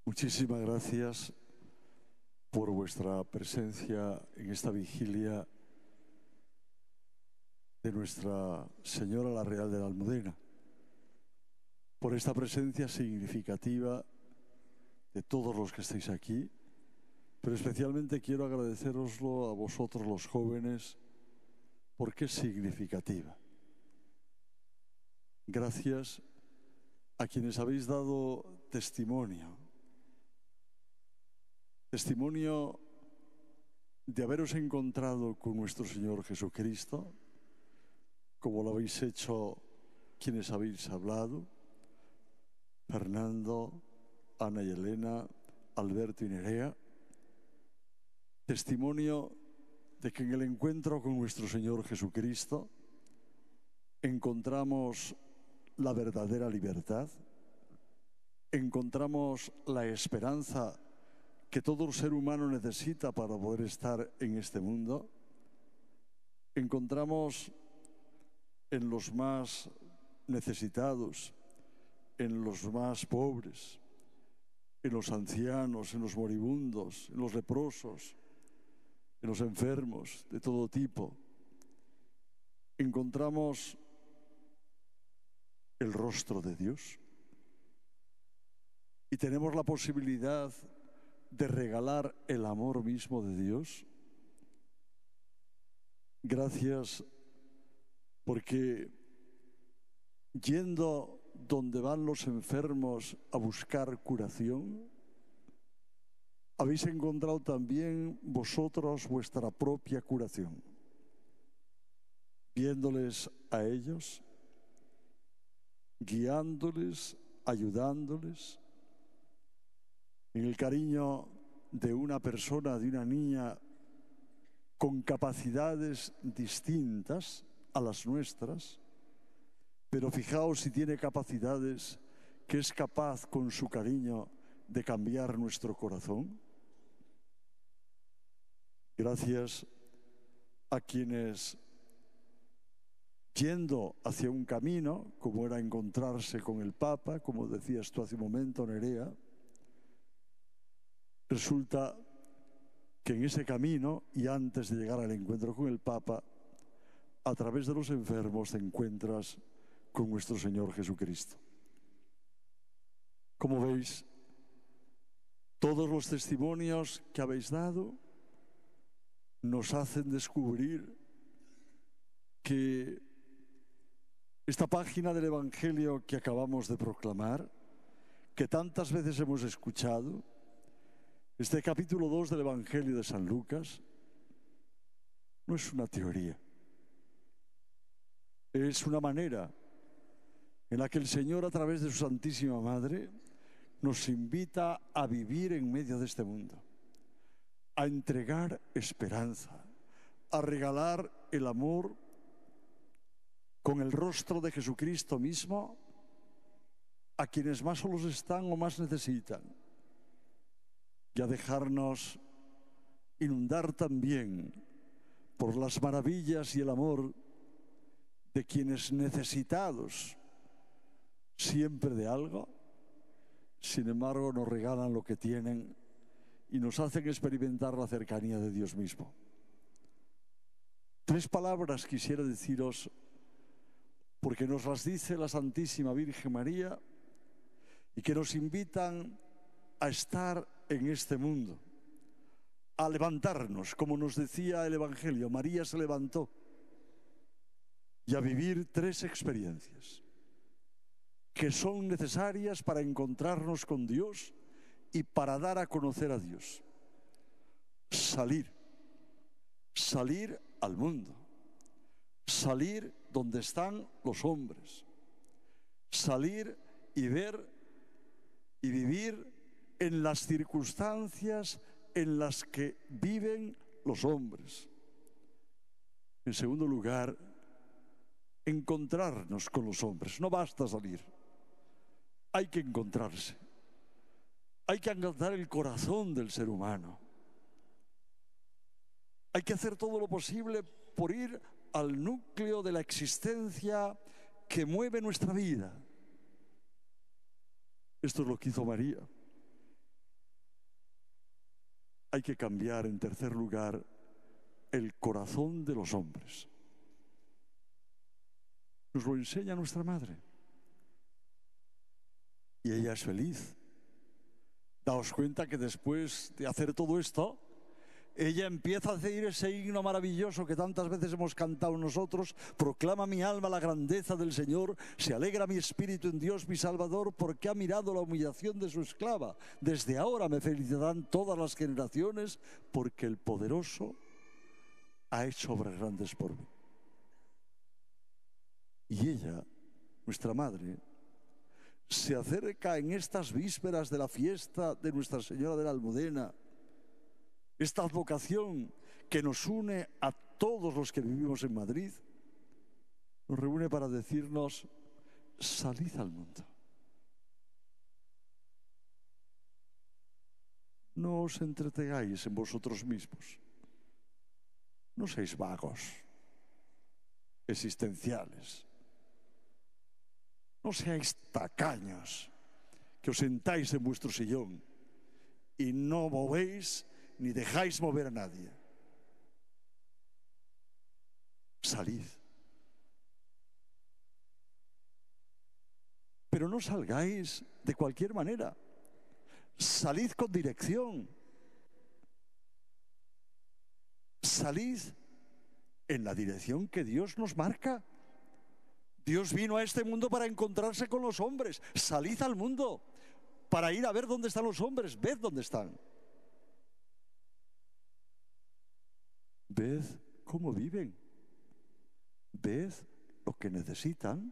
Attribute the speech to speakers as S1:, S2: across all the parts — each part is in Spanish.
S1: Muchísimas gracias por vuestra presencia en esta vigilia de Nuestra Señora la Real de la Almudena, por esta presencia significativa de todos los que estáis aquí, pero especialmente quiero agradeceroslo a vosotros los jóvenes porque es significativa. Gracias a quienes habéis dado testimonio de haberos encontrado con nuestro Señor Jesucristo, como lo habéis hecho quienes habéis hablado, Fernando, Ana y Elena, Alberto y Nerea. Testimonio de que en el encuentro con nuestro Señor Jesucristo encontramos la verdadera libertad, encontramos la esperanza que todo ser humano necesita para poder estar en este mundo. Encontramos en los más necesitados, en los más pobres, en los ancianos, en los moribundos, en los leprosos, en los enfermos de todo tipo. Encontramos el rostro de Dios y tenemos la posibilidad de regalar el amor mismo de Dios. Gracias porque yendo donde van los enfermos a buscar curación, habéis encontrado también vosotros vuestra propia curación, viéndoles a ellos, guiándoles, ayudándoles, en el cariño de una persona, de una niña con capacidades distintas a las nuestras, pero fijaos si tiene capacidades que es capaz con su cariño de cambiar nuestro corazón. Gracias a quienes, yendo hacia un camino, como era encontrarse con el Papa, como decías tú hace un momento, Nerea, resulta que en ese camino, y antes de llegar al encuentro con el Papa, a través de los enfermos te encuentras con nuestro Señor Jesucristo. Como veis, todos los testimonios que habéis dado nos hacen descubrir que esta página del Evangelio que acabamos de proclamar, que tantas veces hemos escuchado, este capítulo 2 del Evangelio de San Lucas, no es una teoría, es una manera en la que el Señor, a través de su Santísima Madre, nos invita a vivir en medio de este mundo, a entregar esperanza, a regalar el amor con el rostro de Jesucristo mismo a quienes más solos están o más necesitan, y a dejarnos inundar también por las maravillas y el amor de quienes, necesitados siempre de algo, sin embargo nos regalan lo que tienen y nos hacen experimentar la cercanía de Dios mismo. 3 palabras quisiera deciros, porque nos las dice la Santísima Virgen María y que nos invitan a estar en este mundo, a levantarnos, como nos decía el Evangelio. María se levantó, y a vivir 3 experiencias que son necesarias para encontrarnos con Dios y para dar a conocer a Dios. Salir al mundo, salir donde están los hombres, salir y ver y vivir en las circunstancias en las que viven los hombres. En segundo lugar, encontrarnos con los hombres. No basta salir, hay que encontrarse. Hay que alcanzar el corazón del ser humano. Hay que hacer todo lo posible por ir al núcleo de la existencia que mueve nuestra vida. Esto es lo que hizo María. hay que cambiar, en tercer lugar, el corazón de los hombres. Nos lo enseña nuestra madre. Y ella es feliz. Daos cuenta que después de hacer todo esto, ella empieza a decir ese himno maravilloso que tantas veces hemos cantado nosotros: proclama mi alma la grandeza del Señor, se alegra mi espíritu en Dios mi Salvador, porque ha mirado la humillación de su esclava. Desde ahora me felicitarán todas las generaciones, porque el poderoso ha hecho obras grandes por mí. Y ella, nuestra madre, se acerca en estas vísperas de la fiesta de Nuestra Señora de la Almudena, esta advocación que nos une a todos los que vivimos en Madrid, nos reúne para decirnos: salid al mundo. No os entretengáis en vosotros mismos. No seáis vagos, existenciales. No seáis tacaños, que os sentáis en vuestro sillón y no movéis ni dejáis mover a nadie. Salid. Pero no salgáis de cualquier manera. Salid con dirección. Salid en la dirección que Dios nos marca. Dios vino a este mundo para encontrarse con los hombres. Salid al mundo para ir a ver dónde están los hombres. Ved dónde están. Ved cómo viven. Ved lo que necesitan.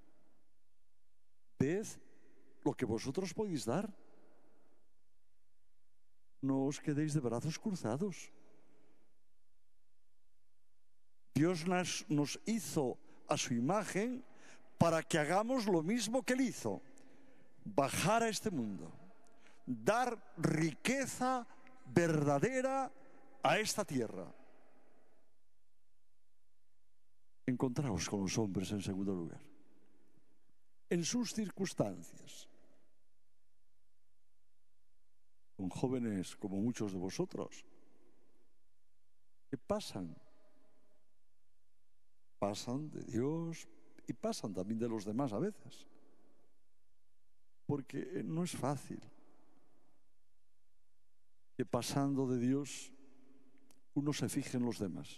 S1: Ved lo que vosotros podéis dar. No os quedéis de brazos cruzados. Dios nos hizo a su imagen para que hagamos lo mismo que Él hizo: bajar a este mundo, dar riqueza verdadera a esta tierra. Encontraos con los hombres en segundo lugar, en sus circunstancias, con jóvenes como muchos de vosotros que pasan de Dios y pasan también de los demás a veces, porque no es fácil que pasando de Dios uno se fije en los demás.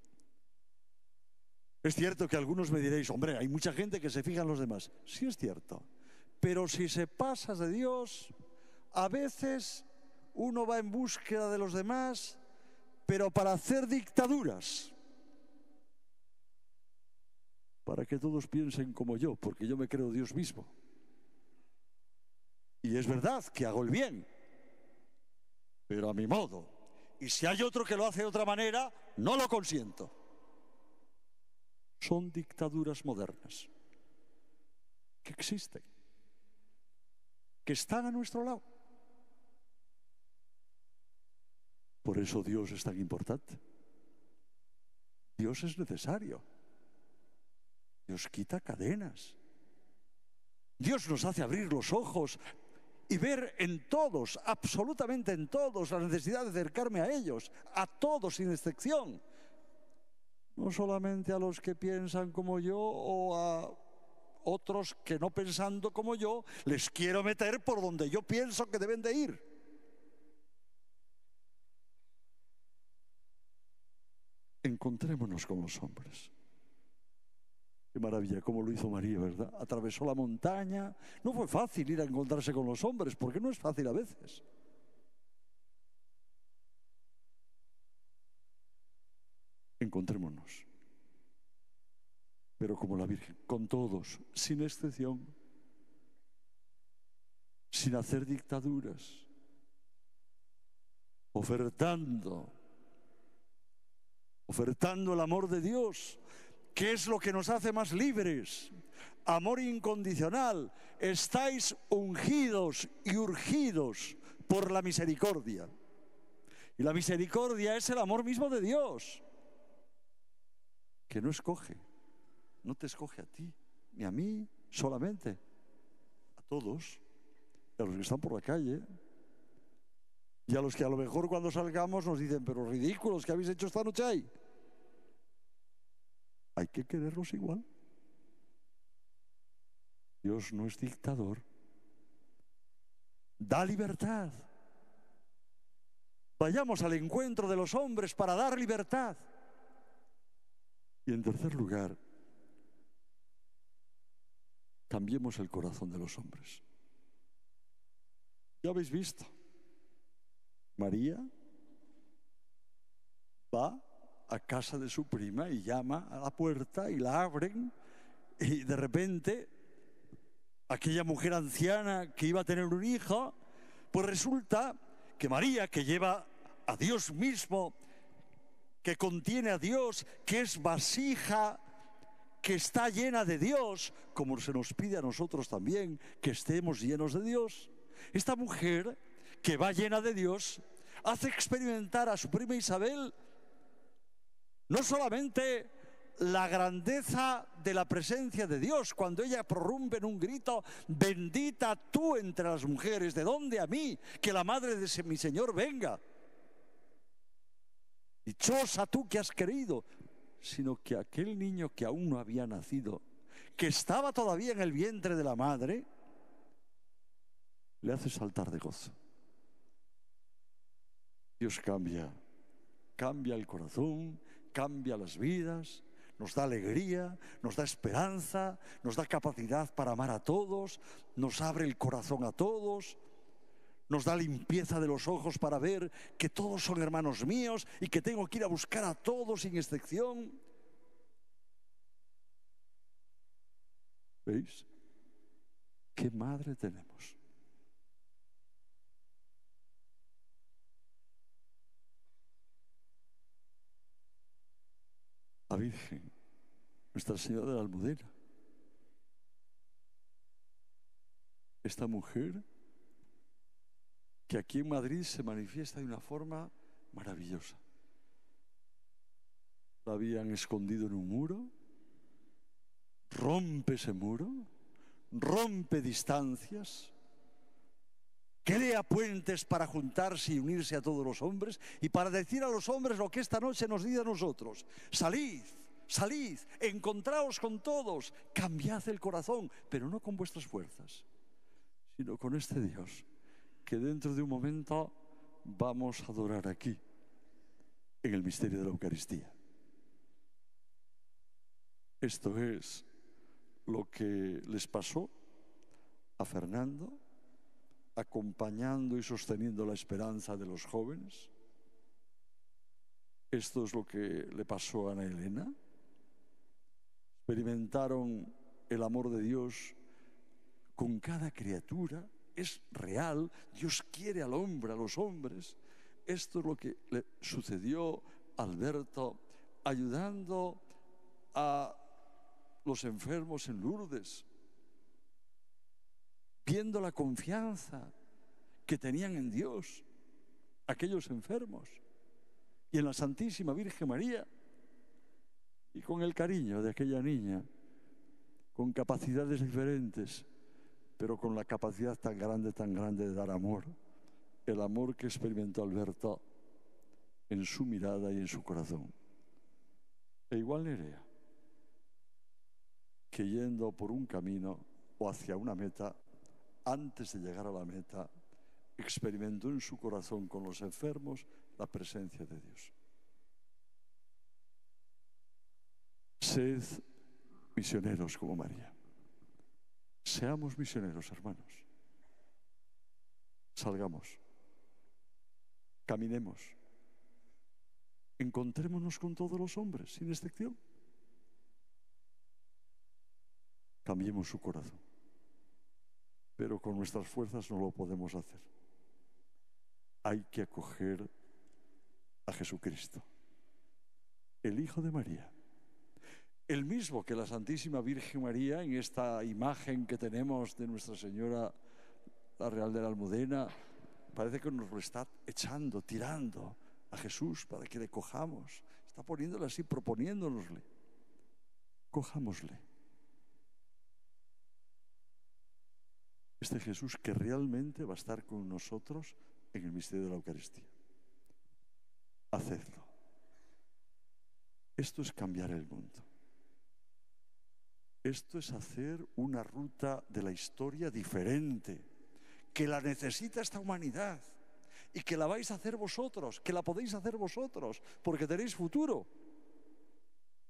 S1: Es cierto que algunos me diréis: hombre, hay mucha gente que se fija en los demás. Sí, es cierto, pero si se pasa de Dios, a veces uno va en búsqueda de los demás, pero para hacer dictaduras, para que todos piensen como yo, porque yo me creo Dios mismo. Y es verdad que hago el bien, pero a mi modo. Y si hay otro que lo hace de otra manera, no lo consiento. Son dictaduras modernas que existen, que están a nuestro lado. Por eso Dios es tan importante. Dios es necesario. Dios quita cadenas. Dios nos hace abrir los ojos y ver en todos, absolutamente en todos, la necesidad de acercarme a ellos, a todos sin excepción. No solamente a los que piensan como yo o a otros que no pensando como yo, les quiero meter por donde yo pienso que deben de ir. Encontrémonos con los hombres. Qué maravilla, cómo lo hizo María, ¿verdad? Atravesó la montaña. No fue fácil ir a encontrarse con los hombres, porque no es fácil a veces. Encontrémonos. Pero como la Virgen, con todos, sin excepción, sin hacer dictaduras, ofertando el amor de Dios, que es lo que nos hace más libres. Amor incondicional. Estáis ungidos y urgidos por la misericordia. Y la misericordia es el amor mismo de Dios, que no escoge, no te escoge a ti, ni a mí solamente, a todos, a los que están por la calle, Y a los que a lo mejor cuando salgamos nos dicen, pero ridículos, ¿qué habéis hecho esta noche ahí? Hay que quererlos igual. Dios no es dictador. Da libertad. Vayamos al encuentro de los hombres para dar libertad. Y en tercer lugar, cambiemos el corazón de los hombres. Ya habéis visto, María va a casa de su prima y llama a la puerta y la abren, y de repente aquella mujer anciana que iba a tener un hijo, pues resulta que María, que lleva a Dios mismo, que contiene a Dios, que es vasija, que está llena de Dios, como se nos pide a nosotros también, que estemos llenos de Dios. Esta mujer, que va llena de Dios, hace experimentar a su prima Isabel no solamente la grandeza de la presencia de Dios, cuando ella prorrumpe en un grito, bendita tú entre las mujeres, ¿de dónde a mí que la madre de mi Señor venga? Dichosa tú que has querido, sino que aquel niño que aún no había nacido, que estaba todavía en el vientre de la madre, le hace saltar de gozo. Dios cambia el corazón, cambia las vidas, nos da alegría, nos da esperanza, nos da capacidad para amar a todos, nos abre el corazón a todos, nos da limpieza de los ojos para ver que todos son hermanos míos y que tengo que ir a buscar a todos sin excepción. ¿Veis? ¿Qué madre tenemos? La Virgen, Nuestra Señora de la Almudena. Esta mujer que aquí en Madrid se manifiesta de una forma maravillosa. La habían escondido en un muro, rompe ese muro, rompe distancias, crea puentes para juntarse y unirse a todos los hombres y para decir a los hombres lo que esta noche nos dice a nosotros: salid, salid, encontraos con todos, cambiad el corazón, pero no con vuestras fuerzas, sino con este Dios que dentro de un momento vamos a adorar aquí, en el misterio de la Eucaristía. Esto es lo que les pasó a Fernando, acompañando y sosteniendo la esperanza de los jóvenes. Esto es lo que le pasó a Ana Elena. Experimentaron el amor de Dios con cada criatura. Es real, Dios quiere al hombre, a los hombres. Esto es lo que le sucedió a Alberto, ayudando a los enfermos en Lourdes, viendo la confianza que tenían en Dios aquellos enfermos y en la Santísima Virgen María, y con el cariño de aquella niña, con capacidades diferentes, pero con la capacidad tan grande de dar amor, el amor que experimentó Alberto en su mirada y en su corazón. E igual Nerea, que yendo por un camino o hacia una meta, antes de llegar a la meta, experimentó en su corazón con los enfermos la presencia de Dios. Sed misioneros como María. Seamos misioneros, hermanos. Salgamos, caminemos, encontrémonos con todos los hombres, sin excepción. Cambiemos su corazón. Pero con nuestras fuerzas no lo podemos hacer. Hay que acoger a Jesucristo, el Hijo de María, el mismo que la Santísima Virgen María, en esta imagen que tenemos de Nuestra Señora, la Real de la Almudena, parece que nos lo está echando, tirando a Jesús para que le cojamos. Está poniéndole así, proponiéndonosle. Cojámosle. Este Jesús que realmente va a estar con nosotros en el misterio de la Eucaristía. Hacedlo. Esto es cambiar el mundo. Esto es hacer una ruta de la historia diferente, que la necesita esta humanidad y que la vais a hacer vosotros, que la podéis hacer vosotros, porque tenéis futuro.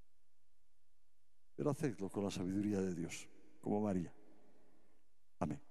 S1: Pero hacedlo con la sabiduría de Dios, como María. Amén.